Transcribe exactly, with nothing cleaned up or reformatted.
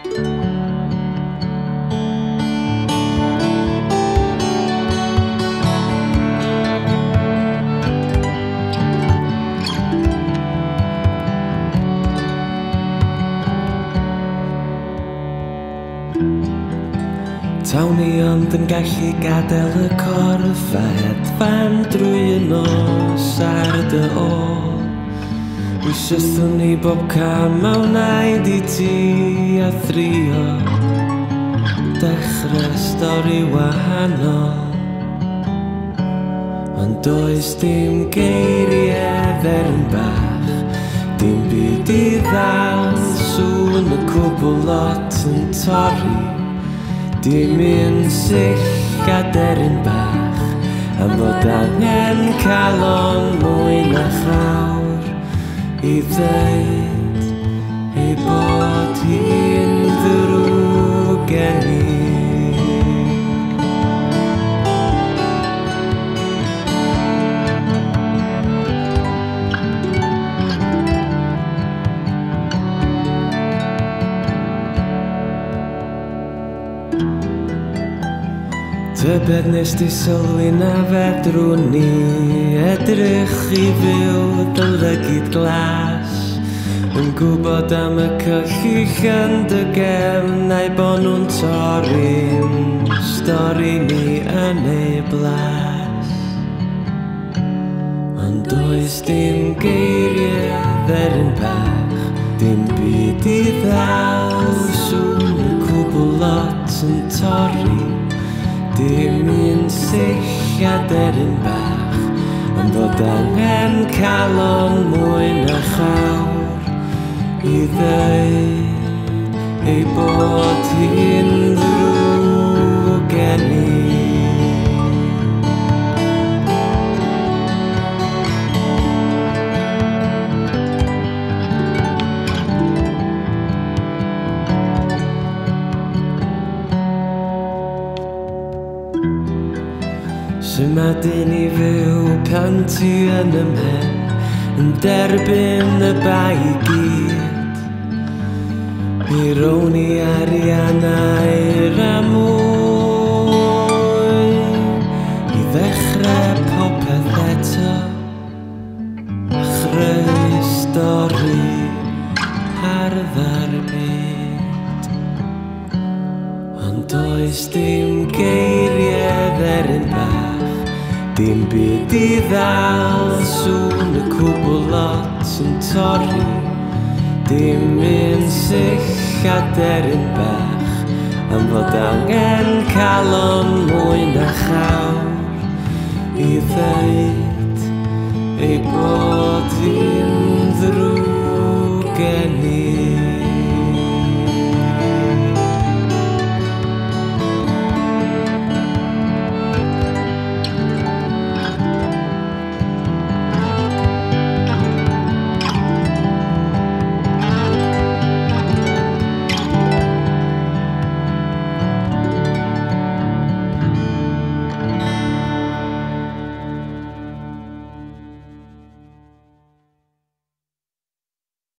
Tawn ni ond yn gallu gadael y corff a hedfan drwy y nos ar dy ôl. Wisyswn ni bob cam a wnaid I ti a thrio dechrau stori wahanol. Ond does dim geiriau ddern bach, dim byd I ddal, sŵn y cwbl lot yn torri. Dim un sill a deryn bach, am fod angen cael o'n mwy na chawr I ddeud ei bod hi'n ddrwg gen I. Tybed nes di sylwi na fedrwn ni edrych I fyw dylygyd glas, yn gwybod am y cyllych yn dy gefn a'i bod nhw'n torri'n stori ni yn ei blas. Ond does dim geiriau dderen bach, dim byd I ddal, sŵn y cwbl lot yn torri. Dim un sill a deryn bach, am fod angen cael o'n mwy na chawr I ddeud ei bod hi'n ddrwg gen I. Sut ma dyn I fyw pan ti yn ym mhen, yn derbyn y bai I gyd. Mi rown I ariannau'r a mwy, I ddechrau popeth eto, a chreu stori harddar byd. Ond does dim geiriau dderen bach, dim byd I ddal, sŵn y cwbl lot yn torri. Dim un sill a deryn bach, am fod angen cael o'n mwy na chawr I ddeud ei bod hi